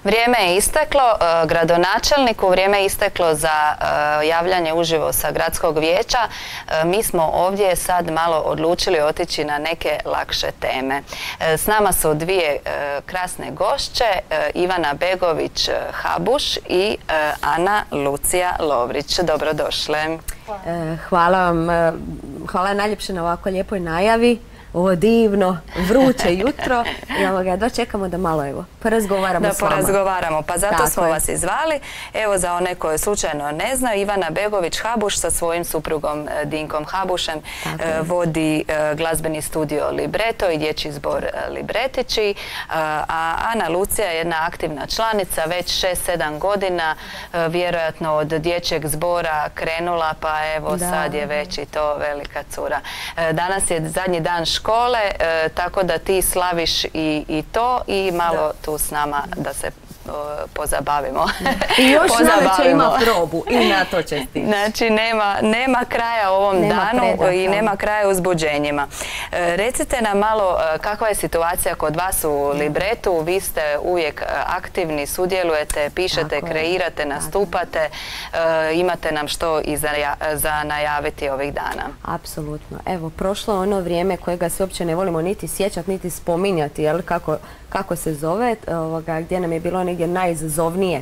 Vrijeme je isteklo, gradonačelniku vrijeme je isteklo za javljanje uživo sa gradskog vijeća. Mi smo ovdje sad malo odlučili otići na neke lakše teme. S nama su dvije krasne gošće, Ivana Begović-Habuš i Ana Lucija Lovrić. Dobrodošle. Hvala vam, hvala najljepše na ovako lijepoj najavi. Ovo divno, vruće jutro i dočekamo da malo porazgovaramo s vama. Da porazgovaramo, pa zato smo vas i zvali. Evo za one koje slučajno ne znaju, Ivana Begović-Habuš sa svojim suprugom Dinkom Habušem vodi glazbeni studio Libreto i dječji zbor Libretići, a Ana Lucija je jedna aktivna članica, već 6-7 godina, vjerojatno od dječjeg zbora krenula, pa evo sad je već i to velika cura. Danas je zadnji dan škole, tako da ti slaviš i to i malo tu s nama da se pozabavimo. I još navečer ima probu i na to čestitam. Znači nema kraja ovom danu i nema kraja uzbuđenjima. Recite nam malo kakva je situacija kod vas u Libretu. Vi ste uvijek aktivni, sudjelujete, pišete, kreirate, nastupate. Imate nam što i za najaviti ovih dana? Apsolutno. Evo, prošlo ono vrijeme kojega se uopće ne volimo niti sjećati, niti spominjati, kako se zove, gdje nam je bilo negdje najizazovnije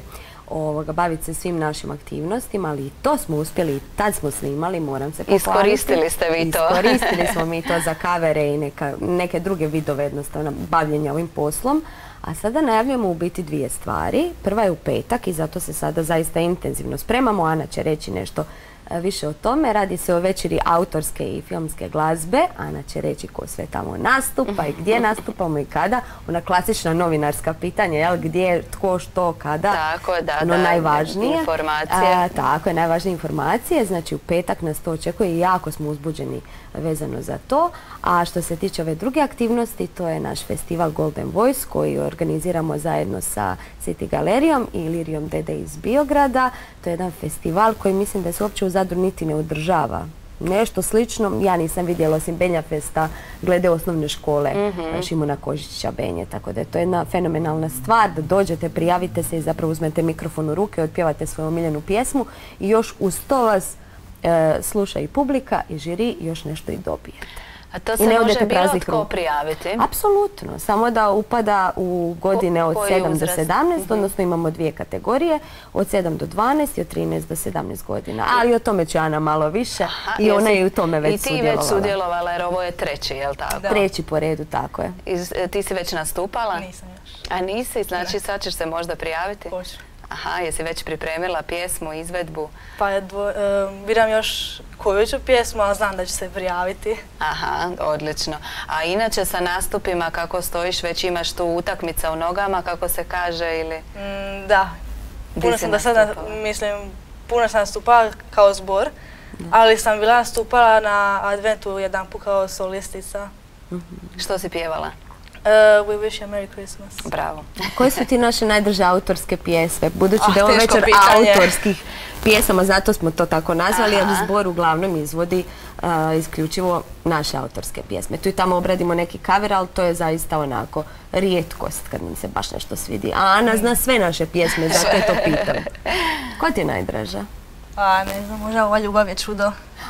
baviti se svim našim aktivnostima, ali i to smo uspjeli, i tad smo snimali, moram se pohvaliti. Iskoristili ste vi to. Iskoristili smo mi to za kavere i neke druge vidove jednostavno bavljenja ovim poslom. A sada najavljamo u biti dvije stvari. Prva je u petak i zato se sada zaista intenzivno spremamo. Ana će reći nešto više o tome. Radi se o večeri autorske i filmske glazbe. Ana će reći ko sve tamo nastupa i gdje nastupamo i kada. Ona klasična novinarska pitanja, gdje, tko, što, kada. Tako, najvažnije. Informacije. Tako je, najvažnije informacije. Znači u petak nas to očekuje i jako smo uzbuđeni vezano za to. A što se tiče ove druge aktivnosti, to je naš festival Golden Voice koji organiziramo zajedno sa City Galerijom i Lirijom Dede iz Biograda. To je jedan festival koji mislim da se uopće u Zadru niti ne održava. Nešto slično, ja nisam vidjela osim Benja Festa glede osnovne škole Šimuna Kožića Benje, tako da je to jedna fenomenalna stvar da dođete, prijavite se i zapravo uzmete mikrofon u ruke, otpjevate svoju omiljenu pjesmu i još uz to vas sluša i publika i žiri i još nešto i dobijete. A to se može bilo tko prijaviti? Apsolutno, samo da upada u godine od 7 do 17, odnosno imamo dvije kategorije, od 7 do 12 i od 13 do 17 godina. Ali o tome će Ana malo više i ona je u tome već sudjelovala. I ti već sudjelovala jer ovo je treći, je li tako? Treći po redu, tako je. Ti si već nastupala? Nisam još. A nisi? Znači sad ćeš se možda prijaviti? Hoću. Aha, jesi već pripremila pjesmu, izvedbu? Pa biram još koju ću pjesmu, ali znam da ću se prijaviti. Aha, odlično. A inače sa nastupima kako stojiš, već imaš tu utakmica u nogama, kako se kaže, ili? Da. Puno sam puno sam nastupala kao zbor, ali sam bila nastupala na Adventu jedan put kao solistica. Što si pjevala? We wish you a Merry Christmas. Bravo. Koje su ti naše najdrže autorske pjesme? Budući da je ovo večer autorskih pjesama, zato smo to tako nazvali, jer zbor uglavnom izvodi isključivo naše autorske pjesme. Tu i tamo obradimo neki cover, ali to je zaista onako rijetkost kad nam se baš nešto svidi. A Ana zna sve naše pjesme, zato je to pitam. Koja ti je najdraža? Ne znam, možda ova Ljubav je čudo.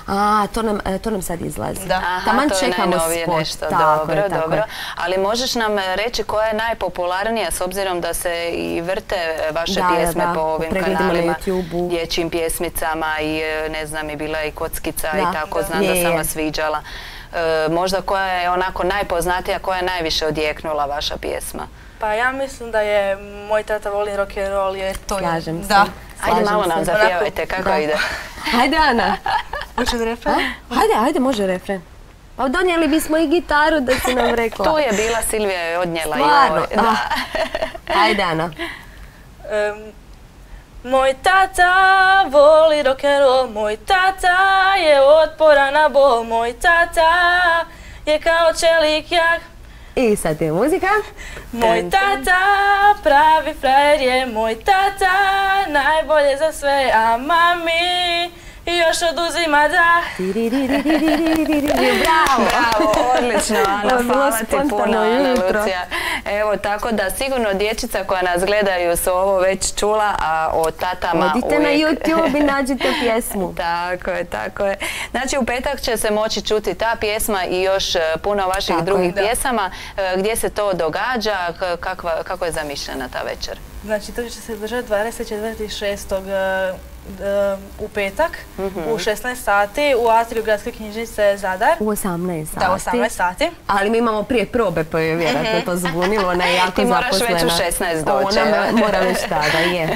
To nam sad izlazi. Taman čekamo spot. Dobro. Ali možeš nam reći koja je najpopularnija, s obzirom da se i vrte vaše pjesme po ovim kanalima, dječjim pjesmicama i ne znam, i bila je i Kockica i tako, znam da sam vas viđala. Možda koja je onako najpoznatija, koja je najviše odjeknula vaša pjesma? Pa ja mislim da je Moj tata voli rock'n'roll, jer to je... Slažem se. Ajde malo nam zapjevajte, kako ide? Hajde, Ana. Hoćeš refren? Hajde, može refren. Pa donijeli bismo i gitaru da si nam rekla. Tu je bila, Silvija je odnijela. Stvarno? Hajde, Ana. Moj tata voli rock'n'roll, moj tata je otporan na bol, moj tata je kao čelik jak. I sad je muzika. Moj tata pravi frajer je, moj tata najbolje za sve, a mami još oduzima dah. Bravo! Bravo, odlično, Ana, hvala ti puno, Ana Lucija. Evo, tako da sigurno dječica koja nas gledaju su ovo već čula, a o tatama odite na YouTube i nađite pjesmu. Tako je, tako je. Znači, u petak će se moći čuti ta pjesma i još puno vaših drugih pjesama. Gdje se to događa? Kako je zamišljena ta večer? Znači, to će se držati 24.6. u petak u 16 sati u atriju Gradske knjižnice Zadar. U 18 sati. Da, u 18 sati. Ali mi imamo prije probe, pa je vjerojatno to zbunilo. Ona je jako zaposlena. Ti moraš već u 16 doći. Ona mora već tada, je.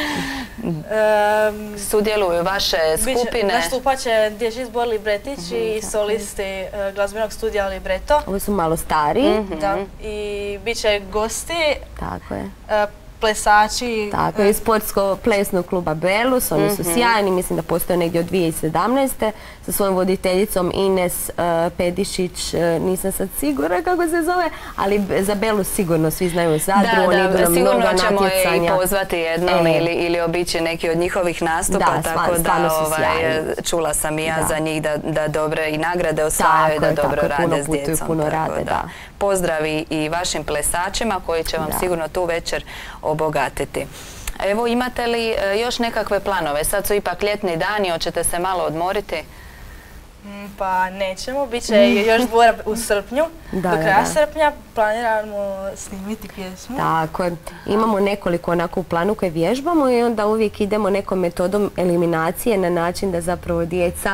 Sudjeluju vaše skupine. Nastupat će dječji zbor Libretić i solisti glazbenog studija Libreto. Ovo su malo stariji. Da, i bit će gosti. Tako je. Plesači. Tako je, iz sportsko-plesnog kluba Belus, oni su sjajni, mislim da postoje negdje od 2017. sa svojom voditeljicom Ines Pedišić, nisam sad sigurna kako se zove, ali za Belus sigurno svi znaju u Zadru, oni idu na mnoga natjecanja. Sigurno ćemo i pozvati jednom ili obići neki od njihovih nastupa, tako da čula sam i ja za njih da dobre i nagrade osvajaju i da dobro rade s djecom. Puno rade, da. Pozdravi i vašim plesačima koji će vam sigurno tu večer obogatiti. Evo, imate li još nekakve planove? Sad su ipak ljetni dani, hoćete se malo odmoriti? Pa nećemo, bit će još zbora u srpnju. Do kraja srpnja planiramo snimiti pjesmu. Tako je. Imamo nekoliko onako u planu koje vježbamo i onda uvijek idemo nekom metodom eliminacije na način da zapravo djeca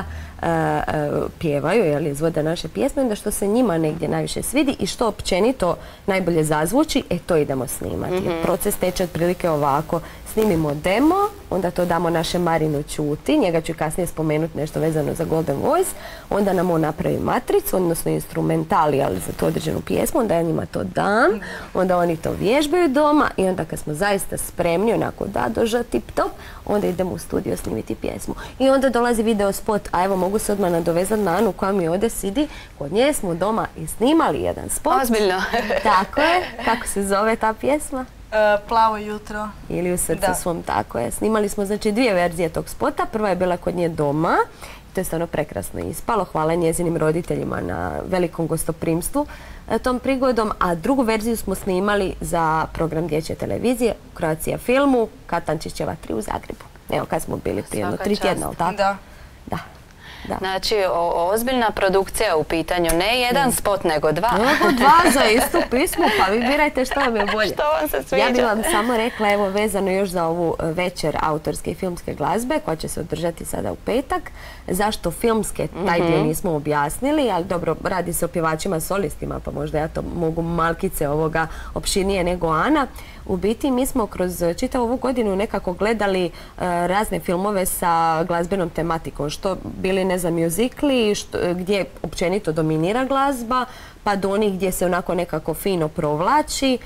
pjevaju, izvode naše pjesme, onda što se njima negdje najviše svidi i što općenito najbolje zazvuči, to idemo snimati. Proces teče otprilike ovako. Snimimo demo, onda to damo naše Marinu Ćuti, njega ću kasnije spomenuti nešto vezano za Golden Voice, onda nam on napravi matricu, odnosno instrumentali, ali za tu određenu pjesmu, onda ja njima to dam, onda oni to vježbaju doma i onda kad smo zaista spremni, onako da doža tip top, onda idemo u studio snimiti pjesmu. I onda dolazi video spot, a evo mogu se odmah nadovezati na Anu koja mi ovdje sidi, kod nje smo doma i snimali jedan spot. Ozbiljno. Tako je, kako se zove ta pjesma? Plavo jutro. Ili u srcu svom, tako je. Snimali smo znači 2 verzije tog spota. Prva je bila kod nje doma. To je stvarno prekrasno ispalo. Hvala njezinim roditeljima na velikom gostoprimstvu tom prigodom. A drugu verziju smo snimali za program dječje televizije Croatia Filmu, Katančićeva 3 u Zagrebu. Evo kad smo bili prije 3 tjedna, ali tako? Da. Da. Znači, ozbiljna produkcija u pitanju. Ne jedan spot, nego 2. 2 za istu pismu, pa vi birajte što vam je bolje. Što vam se sviđa? Ja bih vam samo rekla, evo vezano još za ovu večer autorske i filmske glazbe, koja će se održati sada u petak. Zašto filmske, taj dio nismo objasnili, ali dobro, radi se o pjevačima solistima, pa možda ja to mogu malkice ovoga opširnije nego Ana. U biti mi smo kroz čitavu ovu godinu nekako gledali razne filmove sa glazbenom tematikom, što bili, ne znam, mjuzikli, gdje općenito dominira glazba, pa do onih gdje se onako nekako fino provlači,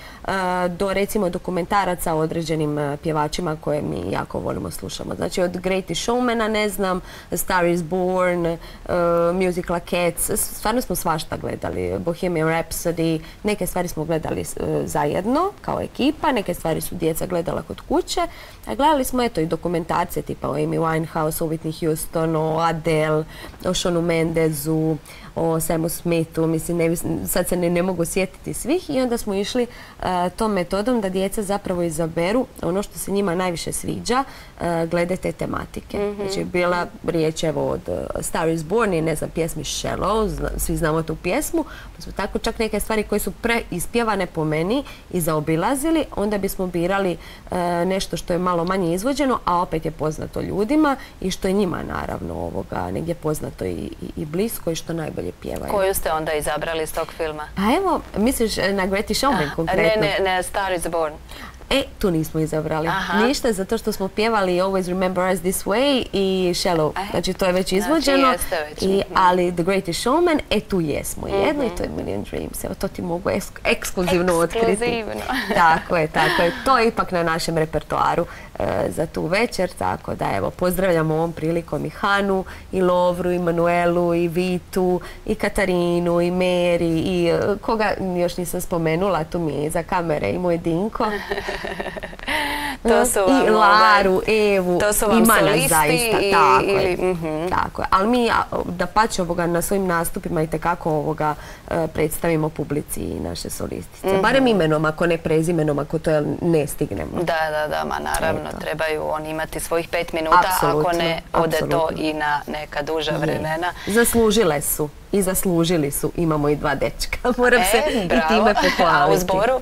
do recimo dokumentaraca o određenim pjevačima koje mi jako volimo slušamo. Znači od Greatest Showmana, ne znam, Star is Born, musicala Cats, stvarno smo svašta gledali, Bohemian Rhapsody, neke stvari smo gledali zajedno kao ekipa, neke stvari su djeca gledala kod kuće, a gledali smo i dokumentarce tipa o Amy Winehouse, o Whitney Houston, o Adele, o Shanu Mendezu, o Samu Smithu, mislim, sad se ne mogu sjetiti svih i onda smo išli tom metodom da djeca zapravo izaberu ono što se njima najviše sviđa glede te tematike. Znači, bila riječ evo od Star is Born i ne znam, pjesmi Shallow, svi znamo tu pjesmu, pa smo tako čak neke stvari koje su preispjevane po meni i zaobilazili, onda bismo birali nešto što je malo manje izvođeno, a opet je poznato ljudima i što je njima naravno negdje poznato i blisko i što najbolje pjevaju. Koju ste onda izabrali iz tog filma? Pa evo, misliš na Greatest Showman konkretno? Ne, Star is Born. Tu nismo izabrali ništa, zato što smo pjevali Always Remember Us This Way i Shallow. Znači, to je već izvođeno. Ali The Greatest Showman, tu jesmo jedno i to je Million Dreams. Evo, to ti mogu ekskluzivno otkriti. Tako je. To je ipak na našem repertoaru za tu večer, tako da evo, pozdravljamo ovom prilikom i Hanu, i Lovru, i Manuelu, i Vitu, i Katarinu, i Meri, i koga još nisam spomenula, tu mi je iza kamere i moj Dinko. I Laru, Evu, ima nas zaista, tako je. Ali mi dapače na svojim nastupima i tekako predstavimo publici i naše solistice. Barem imenom, ako ne prezimenom, ako to ne stignemo. Da, ma naravno, trebaju oni imati svojih 5 minuta, ako ne ode to i na neka duža vremena. Zaslužile su i zaslužili su, imamo i 2 dečka, moram se i time pohvaliti. A u zboru?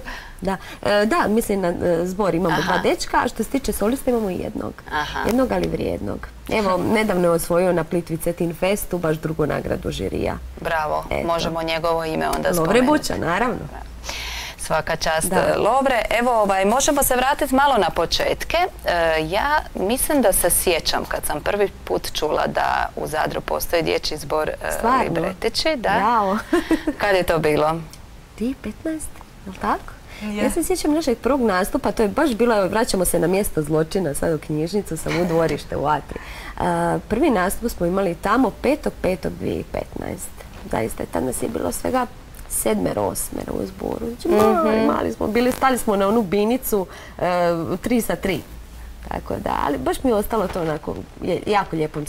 Da, mislim na zbor imamo 2 dečka, a što se tiče solista imamo i jednog, ali vrijednog. Evo, nedavno je osvojio na Plitvice Teen Festu baš drugu nagradu žirija. Bravo, možemo njegovo ime onda spomenuti. Lovre Buća, naravno. Svaka čast, Lovre. Evo, možemo se vratiti malo na početke. Ja mislim da se sjećam kad sam prvi put čula da u Zadru postoji dječji zbor Libretići. Bravo. Kad je to bilo? 2015, je li tako? Ja se sjećam našeg prvog nastupa, to je baš bilo, vraćamo se na mjesto zločina, sad u knjižnicu, sam u dvorište u Atri. Prvi nastup smo imali tamo 5.5.2015. Zaista, tad nas je bilo svega 7-8 u zboru. Mali smo bili, stali smo na onu binicu 3 sa 3. Tako da, ali baš mi je ostalo to onako, jako lijepo,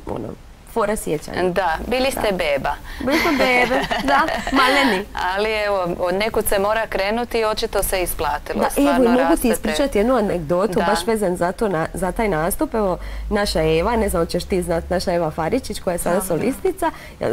fora sjećanja. Da, bili ste beba. Bili smo bebe, da, maleni. Ali evo, od nekud se mora krenuti i očito se isplatilo. Da, evo, mogu ti ispričati jednu anegdotu, baš vezan za taj nastup. Evo, naša Eva, ne znam, ćeš ti znati, naša Eva Faričić, koja je sada solistica,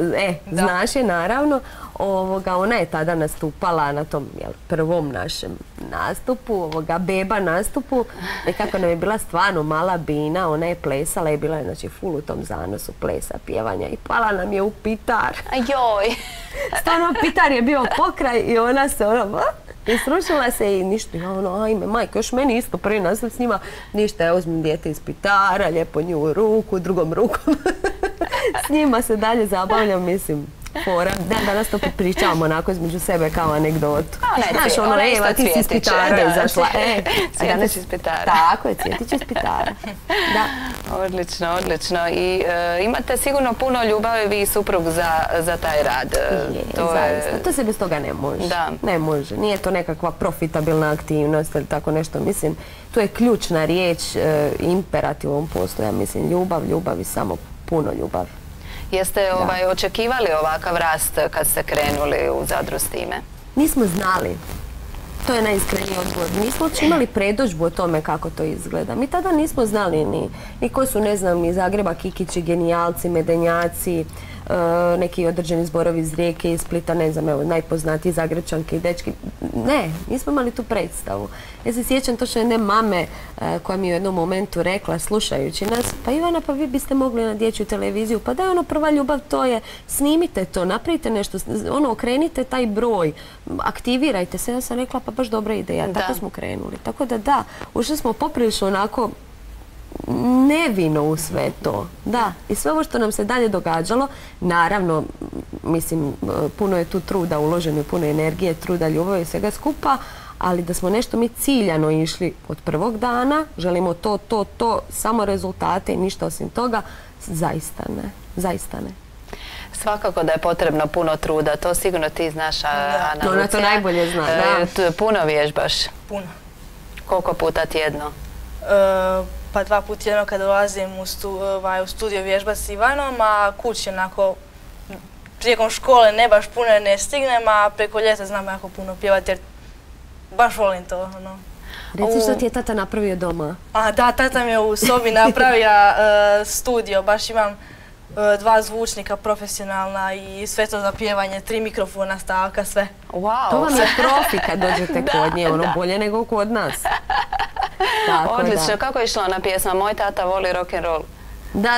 znaš je naravno, ona je tada nastupala na tom prvom našem nastupu, beba nastupu, nekako nam je bila stvarno mala bina, ona je plesala i bila je znači full u tom zanosu plesa, pjevanja i pala nam je u pitar. Ajoj! Stvarno, pitar je bio pokraj i ona se i srušila se i ništa, ajme majko, još meni isto prvi nastup s njima, ništa, ja uzmem dijete iz pitara, lijepo nju u ruku, drugom rukom, s njima se dalje zabavljam, mislim, fora. Danas to pričavamo onako između sebe kao anegdotu. Znaš, Eva, ti si iz Pitara izašla. Cvjetić iz Pitara. Tako je, Cvjetić iz Pitara. Odlično, odlično. I imate sigurno puno ljubavi vi i suprug za taj rad. Zaista. To se bez toga ne može. Ne može. Nije to nekakva profitabilna aktivnost ili tako nešto. Mislim, to je ključna riječ, imperativ u ovom poslu. Ja mislim, ljubav i samo puno ljubav. Jeste očekivali ovakav rast kad ste krenuli u Zadru s time? Nismo znali. To je najiskreniji odgovor. Nismo imali predodžbu o tome kako to izgleda. Mi tada nismo znali ni ko su, ne znam, iz Zagreba Kikići, genijalci, medenjaci, neki određeni zborovi iz Rijeke, iz Splita, ne znam, evo, najpoznatiji Zagrepčanke i dečki. Ne, nismo imali tu predstavu. Ja se sjećam točno jedne mame koja mi je u jednom momentu rekla, slušajući nas, pa Ivana, pa vi biste mogli na dječju televiziju, pa da je prva ljubav, to je, snimite to, napravite nešto, okrenite taj broj, aktivirajte se. Ja sam rekla, pa baš dobra ideja, tako smo krenuli. Tako da, ušli smo poprilično onako nevino u sve to. Da, i sve ovo što nam se dalje događalo, naravno, mislim, puno je tu truda uloženo, puno energije, truda, ljubavi i svega skupa, ali da smo nešto mi ciljano išli od prvog dana, želimo to, samo rezultate i ništa osim toga, zaista ne. Svakako da je potrebno puno truda, to sigurno ti znaš, Ana Lucija. Ona to najbolje zna, da. Puno vježbaš? Puno. Koliko puta tjedno? Pa 2 puta tjedno kad dolazim u studio vježbati s Ivanom, a kući onako tijekom škole ne baš puno ne stignem, a preko ljeta znam jako puno pjevati jer baš volim to. Reci što ti je tata napravio doma? Da, tata mi je u sobi napravio studio, baš imam 2 zvučnika profesionalna i sve to za pjevanje, 3 mikrofona, stavka, sve. To vam je profi kad dođete kod nje, bolje nego kod nas. Odlično, kako je išla ona pjesma? Moj tata voli rock'n'roll. Da,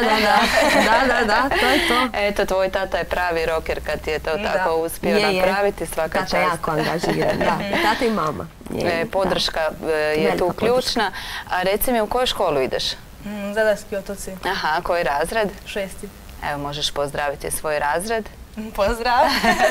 to je to. Eto, tvoj tata je pravi rocker kad je to tako uspio napraviti, svaka čast. Tata jako angažiran, da. Tata i mama. Podrška je tu ključna. A reci mi, u koju školu ideš? Zadarski otoci. Aha, koji razred? 6. Evo, možeš pozdraviti svoj razred. Pozdrav!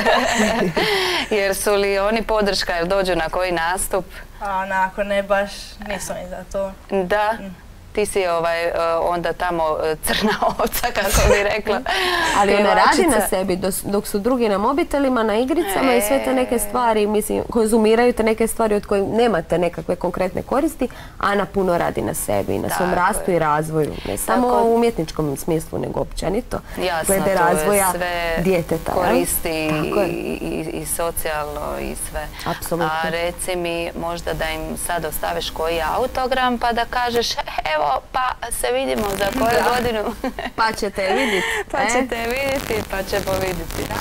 Jer su li oni podrška, jer dođu na koji nastup? Onako, ne baš, nisu ni za to. Da? ti si onda tamo crna ovca, kako bi rekla. Ali ona radi na sebi, dok su drugi na mobitelima, na igricama i sve te neke stvari, mislim, konzumiraju te neke stvari od kojih nemate nekakve konkretne koristi, Ana puno radi na sebi, na svom rastu i razvoju. Ne samo u umjetničkom smislu, nego općenito. Jasno, glede razvoja djeteta. Koristi i socijalno i sve. Apsolutno. A reci mi možda da im sad ostaviš koji autogram pa da kažeš evo pa se vidimo za koju godinu. Pa ćete vidjeti. Pa ćete vidjeti, pa ćemo vidjeti.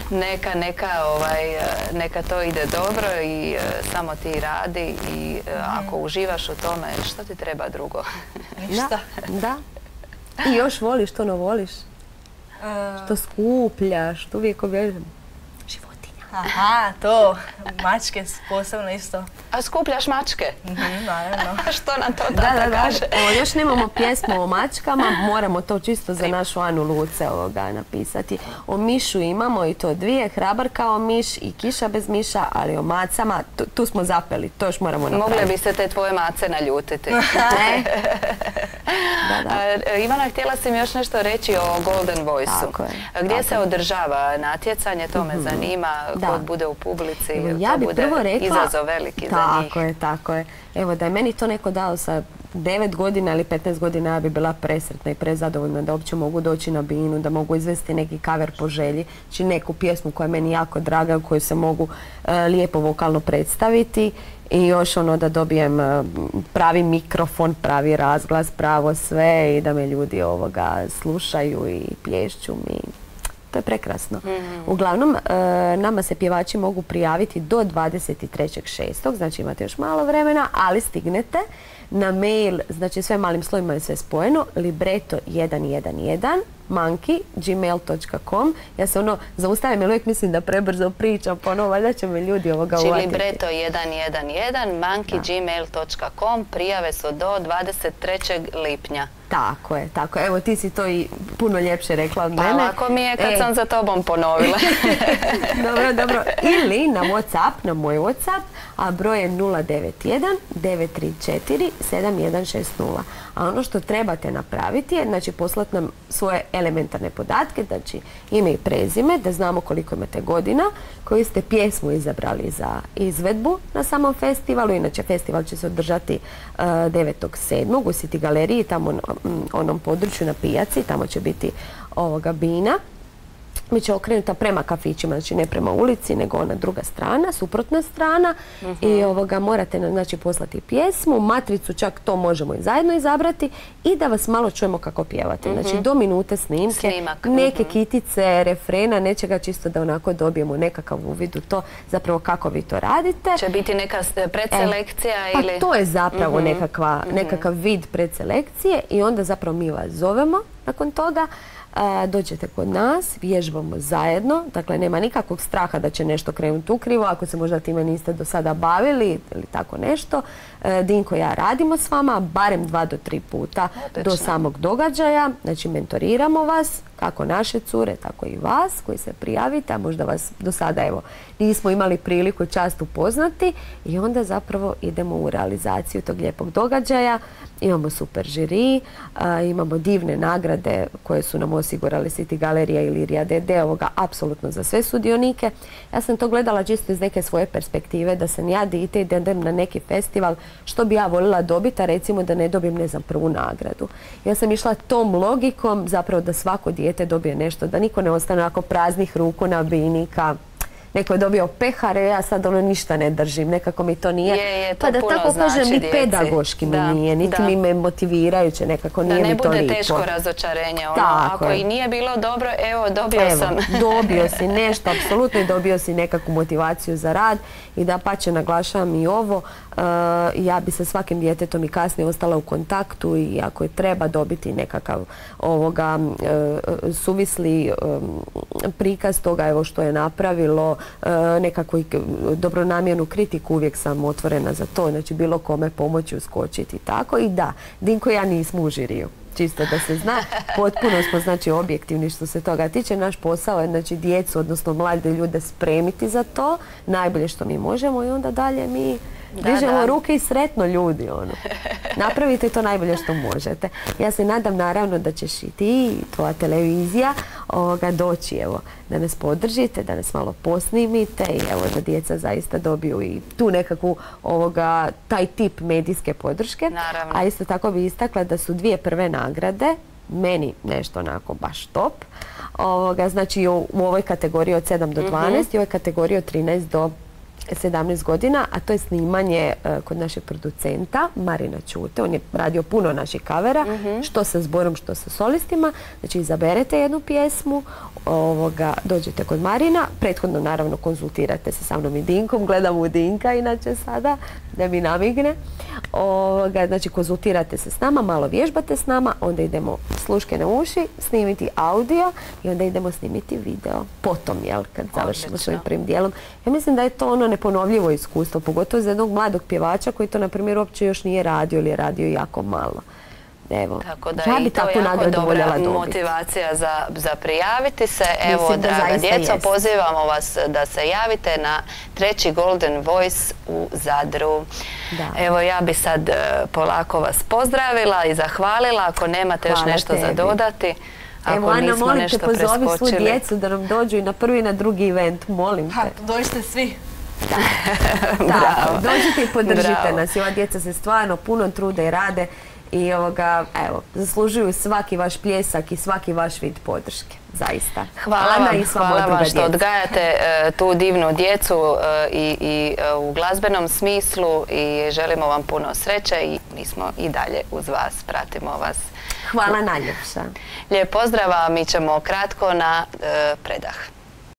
Neka to ide dobro i samo ti radi i ako uživaš u tome, što ti treba drugo? Ništa. Da. I još voliš, što ne voliš? Što skupljaš, što uvijek obježem. Životinja. Aha, to. Mačke posebno isto. A skupljaš mačke? Naravno. Što nam to tata kaže? Evo, još nemamo pjesmu o mačkama, moramo to čisto za našu Anu Luce napisati. O mišu imamo i to 2, Hrabar kao miš i Kiša bez miša, ali o macama, tu smo zapeli, to još moramo napraviti. Mogle bi se te tvoje mace naljutiti. Ivana, htjela si mi još nešto reći o Golden Voice-u. Gdje se održava natjecanje, to me zanima, ko bude u publici, to bude izazov veliki za njih. Tako je. Evo, da je meni to neko dao sa 9 godina ili 15 godina, ja bi bila presretna i prezadovoljna da uopće mogu doći na binu, da mogu izvesti neki cover po želji, znači neku pjesmu koja je meni jako draga, u kojoj se mogu lijepo vokalno predstaviti i još da dobijem pravi mikrofon, pravi razglas, pravo sve i da me ljudi slušaju i plješću mi. To je prekrasno. Uglavnom, nama se pjevači mogu prijaviti do 23.6. Znači imate još malo vremena, ali stignete na mail, znači sve malim slovima je sve spojeno, libreto111 @gmail.com. Ja se zaustavim jer uvijek mislim da prebrzo pričam, valjda će me ljudi uvatiti. Libreto111 @gmail.com, prijave su do 23. lipnja. Tako je. Evo, ti si to i puno ljepše rekla od mene. Pa lako mi je kad sam za tobom ponovila. Dobro. Ili na WhatsApp, na moj WhatsApp, a broj je 091-934-7160. A ono što trebate napraviti je, znači, poslati nam svoje elementarne podatke, znači ime i prezime, da znamo koliko imate godina, koju ste pjesmu izabrali za izvedbu na samom festivalu. Inače, festival će se održati 9.7. u City galeriji, tamo u onom području na pijaci, tamo će biti bina. Mi će okrenuta prema kafićima, znači ne prema ulici, nego ona druga strana, suprotna strana. I morate poslati pjesmu, matricu, čak to možemo i zajedno izabrati i da vas malo čujemo kako pjevate. Znači do minute snimke, neke kitice, refrena, nečega čisto da onako dobijemo nekakav uvid u to zapravo kako vi to radite. Će biti neka predselekcija ili... Pa to je zapravo nekakav vid predselekcije i onda zapravo mi vas zovemo nakon toga. Dođete kod nas, vježbamo zajedno, dakle nema nikakvog straha da će nešto krenuti ukrivo, ako se možda time niste do sada bavili ili tako nešto. Dinko i ja radimo s vama barem 2 do 3 puta do samog događaja, znači mentoriramo vas, kako naše cure, tako i vas koji se prijavite, a možda vas do sada nismo imali priliku i čast upoznati i onda zapravo idemo u realizaciju tog lijepog događaja. Imamo super žiri, imamo divne nagrade koje su nam osigurali City galerija i Ilirija DD, apsolutno za sve sudionike. Ja sam to gledala čisto iz neke svoje perspektive, da sam ja dite i da idem na neki festival, što bi ja voljela dobiti, a recimo da ne dobijem, ne znam, prvu nagradu. Ja sam išla tom logikom zapravo da svako dijete dobije nešto, da niko ne ostane onako praznih ruku na binika. Neko je dobio pehare, ja sad ništa ne držim, nekako mi to nije. Pa da tako kažem, ni pedagoški mi nije, niti mi me motivirajuće, nekako nije mi to lijepo. Da ne bude teško razočarenje, ako i nije bilo dobro, evo, dobio sam. Dobio si nešto, apsolutno, i dobio si nekakvu motivaciju za rad i da pače naglašavam i ovo, ja bi sa svakim djetetom i kasnije ostala u kontaktu i ako je treba dobiti nekakav suvisli prikaz toga što je napravilo, nekakvu dobronamjernu kritiku, uvijek sam otvorena za to, znači bilo kome pomoći, uskočiti i tako. I da, Dinko i ja nismo u žiriju, čisto da se zna, potpuno smo znači objektivni što se toga tiče. Naš posao je znači djecu, odnosno mlade ljude spremiti za to, najbolje što mi možemo i onda dalje mi Dižemo ruke i sretno ljudi, ono. Napravite to najbolje što možete. Ja se nadam naravno da ćeš i ti i tvoja televizija doći, evo, da nas podržite, da nas malo posnimite i evo da djeca zaista dobiju i tu nekakvu taj tip medijske podrške. Naravno. A isto tako bi istakla da su 2 prve nagrade meni nešto onako baš top. Znači u ovoj kategoriji od 7 do 12 i u ovoj kategoriji od 13 do 17 godina, a to je snimanje kod našeg producenta Marina Ćute. On je radio puno naših kavera, što sa zborom, što sa solistima. Znači izaberete jednu pjesmu, dođete kod Marina, prethodno naravno konzultirate se sa mnom i Dinkom, gledam u Dinka inače sada, da mi namigne. Znači konzultirate se s nama, malo vježbate s nama, onda idemo sluške na uši, snimiti audio i onda idemo snimiti video. Potom, jel, kad završimo s ovim prvim dijelom. Ja mislim da je to ono neponovljivo iskustvo, pogotovo za jednog mladog pjevača koji to, na primjer, uopće još nije radio ili je radio jako malo. Evo, tako da ja bi takvu nagradu voljela dobiti. Motivacija za prijaviti se. Evo, draga djeco, pozivamo vas da se javite na 3. Golden Voice u Zadru. Evo, ja bi sad polako vas pozdravila i zahvalila. Ako nemate još nešto za dodati. Evo, Ana, molim te, pozovi svu djecu da nam dođu i na prvi i na drugi event, molim te. Dođite svi. Da, dođite i podržite nas. I ova djeca se stvarno puno trude i rade i evo, zaslužuju svaki vaš pljesak i svaki vaš vid podrške. Zaista. Hvala vam što odgajate tu divnu djecu i u glazbenom smislu i želimo vam puno sreće i mi smo i dalje uz vas, pratimo vas. Hvala najljepša. Lijep pozdrav, a mi ćemo kratko na predah.